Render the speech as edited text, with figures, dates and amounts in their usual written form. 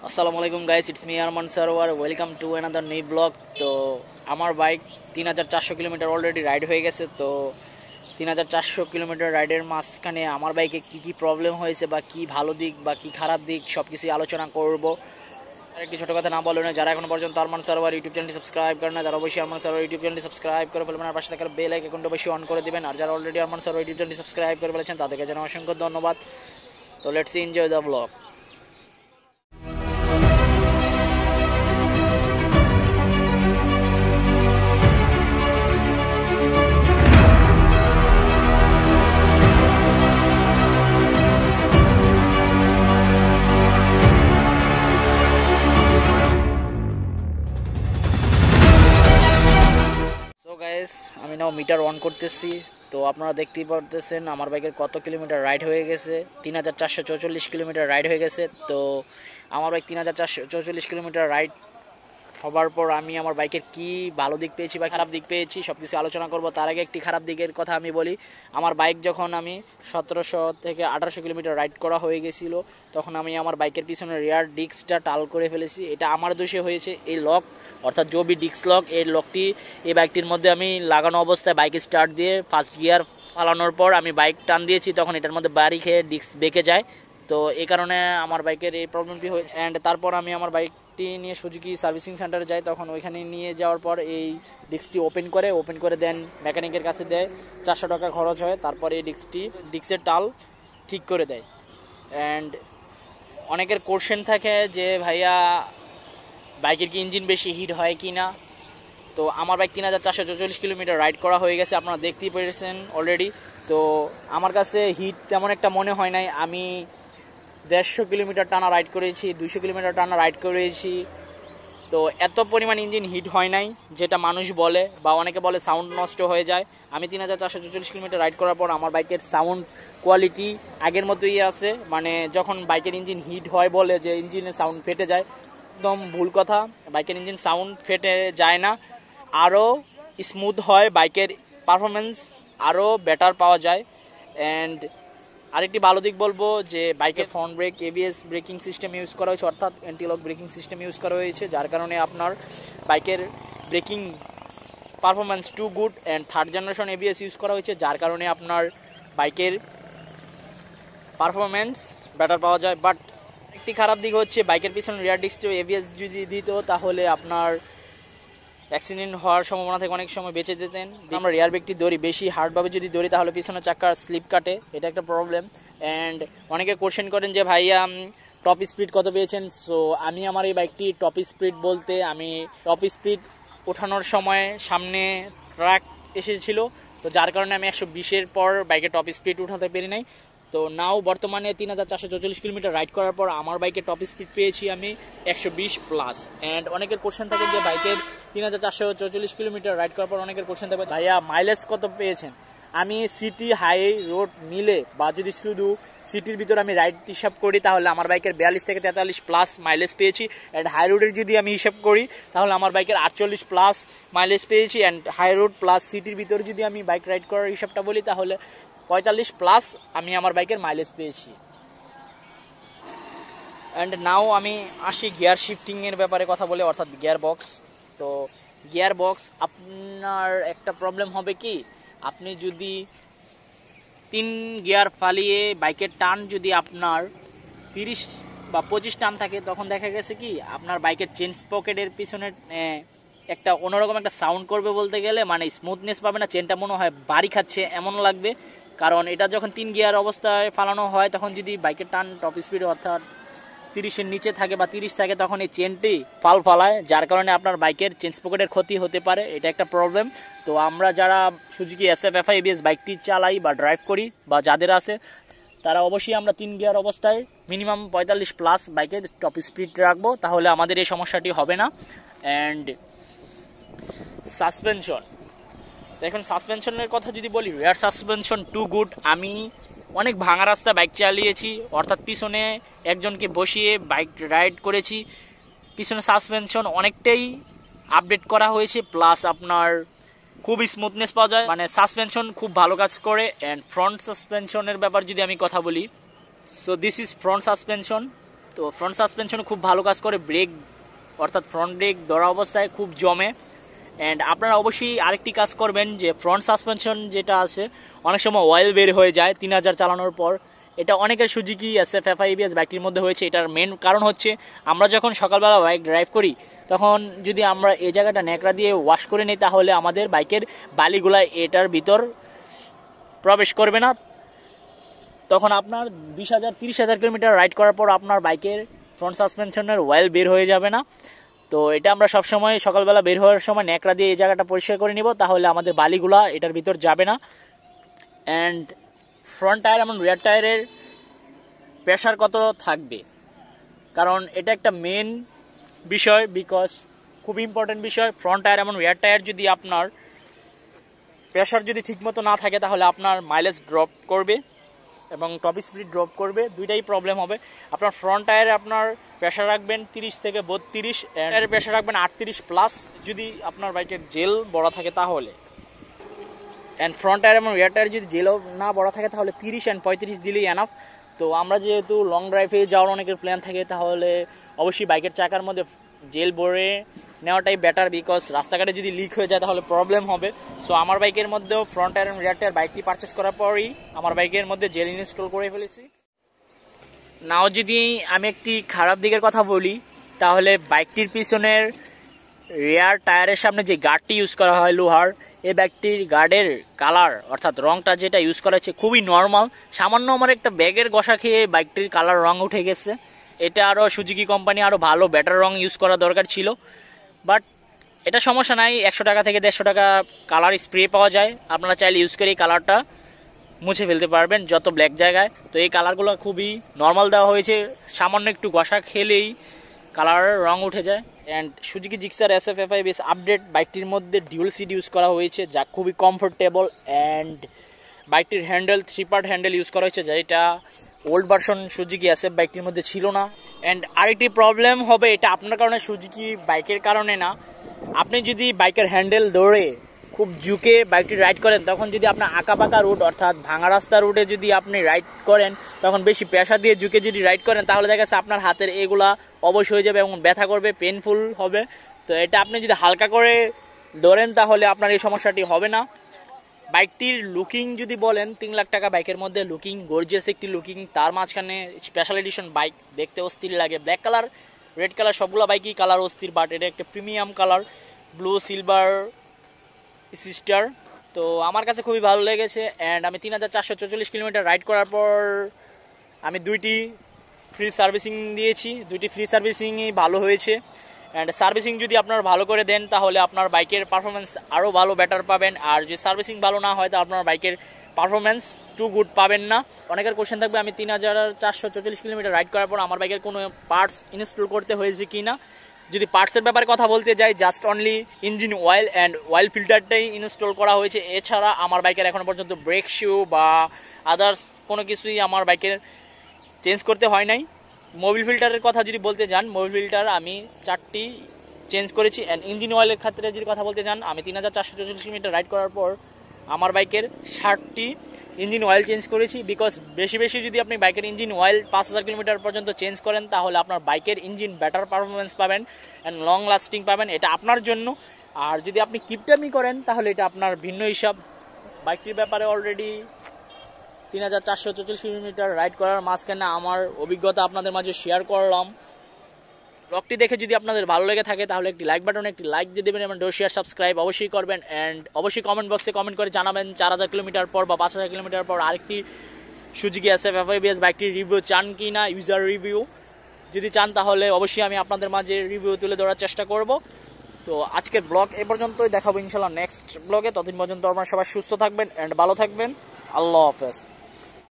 আসসালামু আলাইকুম guys, it's me Arman Sarwar. Welcome to another new blog. তো আমার বাইক 3400 কিলোমিটার অলরেডি রাইড হয়ে গেছে। তো 3400 কিলোমিটার রাইডের মাঝখানে আমার বাইকে কি কি প্রবলেম হয়েছে বা কি ভালো দিক বা কি খারাপ দিক সব কিছুই আলোচনা করব। আর একটি ছোটো কথা না বলে না, যারা এখন পর্যন্ত আরমান সারোয়ার ইউটিউব চ্যানেলটি সাবস্ক্রাইব করেন না, যারা অবশ্যই আরমান সারোয়ার ইউটিউব চ্যানেলটি সাবস্ক্রাইব করে ফেলবেন আর পাশে থাকার বেল আইকনটা অবশ্যই অন করে দেবেন। আর যারা অলরেডি আরমান সারোয়ার ইউটিউব চ্যানেলটি সাবস্ক্রাইব করে ফেলেছেন তাদেরকে জানাই অসংখ্য ধন্যবাদ। তো let's enjoy the blog. So guys, আমি নাও মিটার অন করতেছি। তো আপনারা দেখতেই পারতেছেন আমার বাইকের কত কিলোমিটার রাইড হয়ে গেছে। 3444 কিলোমিটার রাইড হয়ে গেছে। তো আমার বাইক 3444 কিলোমিটার রাইড হবার পর আমি আমার বাইকের কি ভালো দিক পেয়েছি বা খারাপ দিক পেয়েছি সব কিছু আলোচনা করব। তার আগে একটি খারাপ দিকের কথা আমি বলি। আমার বাইক যখন আমি 1700 থেকে 1800 কিলোমিটার রাইড করা হয়ে গেছিলো, তখন আমি আমার বাইকের পিছনে রিয়ার ডিস্কটা টাল করে ফেলেছি। এটা আমার দোষে হয়েছে। এই লক অর্থাৎ জবি ডিস্ক লক, এই লকটি এই বাইকটির মধ্যে আমি লাগানো অবস্থায় বাইক স্টার্ট দিয়ে ফার্স্ট গিয়ার ফালানোর পর আমি বাইক টান দিয়েছি, তখন এটার মধ্যে বাড়ি খেয়ে ডিস্ক বেঁকে যায়। তো এই কারণে আমার বাইকের এই প্রবলেমটি হয়েছে। অ্যান্ড তারপর আমি আমার বাইকটি নিয়ে সুজুকি সার্ভিসিং সেন্টারে যাই। তখন ওইখানে নিয়ে যাওয়ার পর এই ডিস্কটি ওপেন করে দেন মেকানিকের কাছে দেয়। 400 টাকা খরচ হয়। তারপরে এই ডিস্কের টাল ঠিক করে দেয়। অ্যান্ড অনেকের কোশ্চেন থাকে যে ভাইয়া বাইকের কি ইঞ্জিন বেশি হিট হয় কি না। তো আমার বাইক 3444 কিলোমিটার রাইড করা হয়ে গেছে, আপনারা দেখতেই পেরেছেন অলরেডি। তো আমার কাছে হিট তেমন একটা মনে হয় নাই। আমি 150 কিলোমিটার টানা রাইড করেছি, 200 কিলোমিটার টানা রাইড করেছি। তো এত পরিমাণ ইঞ্জিন হিট হয় নাই যেটা মানুষ বলে বা অনেকে বলে সাউন্ড নষ্ট হয়ে যায়। আমি 3444 কিলোমিটার রাইড করার পর আমার বাইকের সাউন্ড কোয়ালিটি আগের মতোই আছে। মানে যখন বাইকের ইঞ্জিন হিট হয় বলে যে ইঞ্জিনের সাউন্ড ফেটে যায়, একদম ভুল কথা। বাইকের ইঞ্জিন সাউন্ড ফেটে যায় না, আরও স্মুথ হয়, বাইকের পারফরমেন্স আরও বেটার পাওয়া যায়। অ্যান্ড আরেকটি ভালো দিক বলবো যে বাইকের front brake ABS braking system use করা হয়েছে, অর্থাৎ অ্যান্টিলক ব্রেকিং সিস্টেম ইউজ করা হয়েছে, যার কারণে আপনার বাইকের braking performance too good. And third generation ABS use করা হয়েছে, যার কারণে আপনার বাইকের পারফরমেন্স বেটার পাওয়া যায়। বাট একটি খারাপ দিক হচ্ছে বাইকের পিছনে রিয়ার ডিস্ক এবিএস যদি দিত তাহলে আপনার অ্যাক্সিডেন্ট হওয়ার সম্ভাবনা থেকে অনেক সময় বেঁচে যেতেন। আমরা রিয়ার ব্রেকটি ধরি, বেশি হার্ডভাবে যদি ধরি তাহলে পিছনের চাকার স্লিপ কাটে, এটা একটা প্রবলেম। অ্যান্ড অনেকে কোশ্চেন করেন যে ভাইয়া টপ স্পিড কত পেয়েছেন। সো আমি আমার এই বাইকটি টপ স্পিড বলতে, আমি টপ স্পিড ওঠানোর সময় সামনে ট্রাক এসেছিল, তো যার কারণে আমি 120-এর পর বাইকে টপ স্পিড উঠাতে পারি নাই। তো নাও বর্তমানে 3444 কিলোমিটার রাইড করার পর আমার বাইকের টপ স্পিড পেয়েছি আমি 120+। অ্যান্ড অনেকের কোশ্চেন থাকে যে বাইকের 3444 কিলোমিটার রাইড করার পর অনেকের কোশ্চেন থাকে ভাইয়া মাইলেজ কত পেয়েছেন। আমি সিটি হাই রোড মিলে বা যদি শুধু সিটির ভিতরে আমি রাইড হিসাব করি তাহলে আমার বাইকের 42 থেকে 43+ মাইলেজ পেয়েছি। অ্যান্ড হাই রোডের যদি আমি হিসাব করি তাহলে আমার বাইকের 48+ মাইলেজ পেয়েছি। অ্যান্ড হাই রোড প্লাস সিটির ভিতরে যদি আমি বাইক রাইড করার হিসাবটা বলি তাহলে 45+ আমি আমার বাইকের মাইলেজ পেয়েছি। অ্যান্ড নাও আমি আসি গিয়ার শিফটিংয়ের ব্যাপারে কথা বলে, অর্থাৎ গিয়ার বক্স। তো গিয়ার বক্স আপনার একটা প্রবলেম হবে কি, আপনি যদি 3 গিয়ার ফালিয়ে বাইকের টান যদি আপনার 30 বা 25 টান থাকে, তখন দেখা গেছে কি আপনার বাইকের চেন পকেটের পিছনে একটা অন্যরকম একটা সাউন্ড করবে, বলতে গেলে মানে স্মুথনেস পাবে না, চেনটা মনে হয় বাড়ি খাচ্ছে এমন লাগবে। কারণ এটা যখন 3 গিয়ার অবস্থায় ফালানো হয় তখন যদি বাইকের টান টপ স্পিড অর্থাৎ 30-এর নিচে থাকে বা 30 থাকে তখন এই চেনটি ফালায়, যার কারণে আপনার বাইকের চেন পকেটের ক্ষতি হতে পারে, এটা একটা প্রবলেম। তো আমরা যারা সুজুকি SF-FI ABS বাইকটি চালাই বা ড্রাইভ করি বা যাদের আছে তারা অবশ্যই আমরা 3 গিয়ার অবস্থায় মিনিমাম 45+ বাইকের টপ স্পিড রাখবো, তাহলে আমাদের এই সমস্যাটি হবে না। অ্যান্ড সাসপেনশন, এখন সাসপেনশনের কথা যদি বলি, রিয়ার সাসপেনশন টু গুড। আমি অনেক ভাঙা রাস্তা বাইক চালিয়েছি, অর্থাৎ পিছনে একজনকে বসিয়ে বাইক রাইড করেছি। পিছনে সাসপেনশন অনেকটাই আপডেট করা হয়েছে, প্লাস আপনার খুব স্মুথনেস পাওয়া যায়, মানে সাসপেনশন খুব ভালো কাজ করে। অ্যান্ড ফ্রন্ট সাসপেনশনের ব্যাপার যদি আমি কথা বলি, so this is front suspension. তো ফ্রন্ট সাসপেনশন খুব ভালো কাজ করে, ব্রেক অর্থাৎ ফ্রন্ট ব্রেক ধরা অবস্থায় খুব জমে। অ্যান্ড আপনারা অবশ্যই আরেকটি কাজ করবেন যে ফ্রন্ট সাসপেনশন যেটা আছে অনেক সময় অয়েল বের হয়ে যায় 3000 চালানোর পর। এটা অনেকের সুজুকি SF FI ABS বাইকটির মধ্যে হয়েছে। এটার মেন কারণ হচ্ছে আমরা যখন সকালবেলা বাইক ড্রাইভ করি তখন যদি আমরা এই জায়গাটা ন্যাকড়া দিয়ে ওয়াশ করে নিই তাহলে আমাদের বাইকের বালিগুলা এটার ভিতর প্রবেশ করবে না। তখন আপনার 20,000-30,000 কিলোমিটার রাইড করার পর আপনার বাইকের ফ্রন্ট সাসপেনশনের অয়েল বের হয়ে যাবে না। তো এটা আমরা সবসময় সকালবেলা বের হওয়ার সময় ন্যাকড়া দিয়ে এই জায়গাটা পরিষ্কার করে নিব, তাহলে আমাদের বালিগুলা এটার ভিতর যাবে না। অ্যান্ড ফ্রন্ট টায়ার এবং রিয়ার টায়ারের প্রেশার কত থাকবে, কারণ এটা একটা মেন বিষয়, বিকজ খুব ইম্পর্টেন্ট বিষয়। ফ্রন্ট টায়ার এবং রিয়ার টায়ার যদি আপনার প্রেশার যদি ঠিকমতো না থাকে তাহলে আপনার মাইলেজ ড্রপ করবে এবং টপ স্পিড ড্রপ করবে, দুইটাই প্রবলেম হবে। আপনার ফ্রন্ট টায়ারে আপনার প্রেশার রাখবেন 30 থেকে 32, টায়ারের প্রেশার রাখবেন 38+, যদি আপনার বাইকের জেল বড় থাকে তাহলে। অ্যান্ড ফ্রন্ট টায়ার এবং রিয়ার টায়ার যদি জেলও না বড় থাকে তাহলে 30 and 35 দিলেই এনাফ। তো আমরা যেহেতু লং ড্রাইভে যাওয়ার অনেকের প্ল্যান থাকে তাহলে অবশ্যই বাইকের চাকার মধ্যে জেল ভরে নেওয়াটাই বেটার, বিকজ রাস্তাঘাটে যদি লিক হয়ে যায় তাহলে প্রবলেম হবে। সো আমার বাইকের মধ্যেও ফ্রন্ট টায়ার এবং রিয়ার টায়ার বাইকটি পারচেস করার পরই আমার বাইকের মধ্যে জেল ইনস্টল করে ফেলেছি। নাও যদি আমি একটি খারাপ দিকের কথা বলি তাহলে বাইকটির পিছনের রিয়ার টায়ারের সামনে যে গার্ডটি ইউজ করা হয় লোহার, এই বাইকটির গার্ডের কালার অর্থাৎ রংটা যেটা ইউজ করা হচ্ছে খুবই নর্মাল। সামান্য আমার একটা ব্যাগের ঘষা খেয়ে বাইকটির কালার রং উঠে গেছে। এটা আরও সুজুকি কোম্পানি আরও ভালো বেটার রং ইউজ করা দরকার ছিল, বাট এটা সমস্যা নাই। 100 টাকা থেকে 150 টাকা কালার স্প্রে পাওয়া যায়, আপনারা চাইলে ইউজ করে এই কালারটা মুছে ফেলতে পারবেন যত ব্ল্যাক জায়গায়। তো এই কালারগুলো খুবই নর্মাল দেওয়া হয়েছে, সামান্য একটু ঘষা খেলেই কালার রং উঠে যায়। And Suzuki Gixxer SF FI ABS update বাইকটির মধ্যে ডিউল সিট ইউজ করা হয়েছে যা খুবই কমফোর্টেবল। অ্যান্ড বাইকটির হ্যান্ডেল 3-part হ্যান্ডেল ইউজ করা হয়েছে, যেটা ওল্ড ভার্সন সুজুকি SF বাইকটির মধ্যে ছিল না। অ্যান্ড আরেকটি প্রবলেম হবে, এটা আপনার কারণে, সুজুকি বাইকের কারণে না। আপনি যদি বাইকের হ্যান্ডেল ধরে খুব ঝুঁকে বাইকটি রাইড করেন তখন যদি আপনার আঁকাবাঁকা রুট অর্থাৎ ভাঙা রাস্তা রুটে যদি আপনি রাইড করেন তখন বেশি প্রেশার দিয়ে ঝুঁকে যদি রাইড করেন তাহলে দেখা যাচ্ছে আপনার হাতের এগুলা অবশ হয়ে যাবে এবং ব্যথা করবে, পেনফুল হবে। তো এটা আপনি যদি হালকা করে ধরেন তাহলে আপনার এই সমস্যাটি হবে না। বাইকটির লুকিং যদি বলেন 3 লাখ টাকা বাইকের মধ্যে লুকিং গর্জিয়াস একটি লুকিং, তার মাঝখানে স্পেশাল এডিশন বাইক দেখতে অস্থির লাগে। ব্ল্যাক কালার, রেড কালার সবগুলো বাইকই কালার অস্থির, বাট এটা একটা premium colour, blue silver sister. তো আমার কাছে খুবই ভালো লেগেছে। অ্যান্ড আমি 3444 কিলোমিটার রাইড করার পর আমি 2টি ফ্রি সার্ভিসিং দিয়েছি, 2টি ফ্রি সার্ভিসিংই ভালো হয়েছে। অ্যান্ড সার্ভিসিং যদি আপনারা ভালো করে দেন তাহলে আপনার বাইকের পারফরমেন্স আরও ভালো বেটার পাবেন, আর যদি সার্ভিসিং ভালো না হয় তো আপনার বাইকের পারফরমেন্স টু গুড পাবেন না। অনেকের কোশ্চেন থাকবে আমি 3444 কিলোমিটার রাইড করার পর আমার বাইকের কোনো পার্টস ইনস্টল করতে হয়েছে কি না। যদি পার্টসের ব্যাপারে কথা বলতে যাই, just only engine oil and oil ফিল্টারটাই ইনস্টল করা হয়েছে। এছাড়া আমার বাইকের এখনও পর্যন্ত ব্রেক শু বা আদার্স কোনো কিছুই আমার বাইকের চেঞ্জ করতে হয় নাই। মোবিল ফিল্টারের কথা যদি বলতে যান, মোবিল ফিল্টার আমি 4টি চেঞ্জ করেছি। অ্যান্ড ইঞ্জিন অয়েলের ক্ষেত্রে যদি কথা বলতে যান, আমি 3444 কিলোমিটার রাইড করার পর আমার বাইকের 60টি ইঞ্জিন অয়েল চেঞ্জ করেছি। বিকজ বেশি যদি আপনি বাইকের ইঞ্জিন অয়েল 5000 কিলোমিটার পর্যন্ত চেঞ্জ করেন তাহলে আপনার বাইকের ইঞ্জিন বেটার পারফরমেন্স পাবেন অ্যান্ড লং লাস্টিং পাবেন, এটা আপনার জন্য। আর যদি আপনি কিপটামি করেন তাহলে এটা আপনার ভিন্ন হিসাব। বাইকটির ব্যাপারে অলরেডি 3444 কিলোমিটার রাইড করার মাঝখানে আমার অভিজ্ঞতা আপনাদের মাঝে শেয়ার করলাম। ব্লগটি দেখে যদি আপনাদের ভালো লেগে থাকে তাহলে একটি লাইক বাটনে একটি লাইক দিয়ে দেবেন এবং শেয়ার সাবস্ক্রাইব অবশ্যই করবেন। অ্যান্ড অবশ্যই কমেন্ট বক্সে কমেন্ট করে জানাবেন 4000 কিলোমিটার পর বা 5000 কিলোমিটার পর আরেকটি সুজুকি SF FI ABS বাইকটির রিভিউ চান কি না, ইউজার রিভিউ। যদি চান তাহলে অবশ্যই আমি আপনাদের মাঝে রিভিউ তুলে ধরার চেষ্টা করব। তো আজকের ব্লগ এ পর্যন্তই, দেখাবো ইনশাল্লাহ নেক্সট ব্লগে। ততদিন পর্যন্ত আপনারা সবাই সুস্থ থাকবেন অ্যান্ড ভালো থাকবেন। আল্লাহ হাফেজ।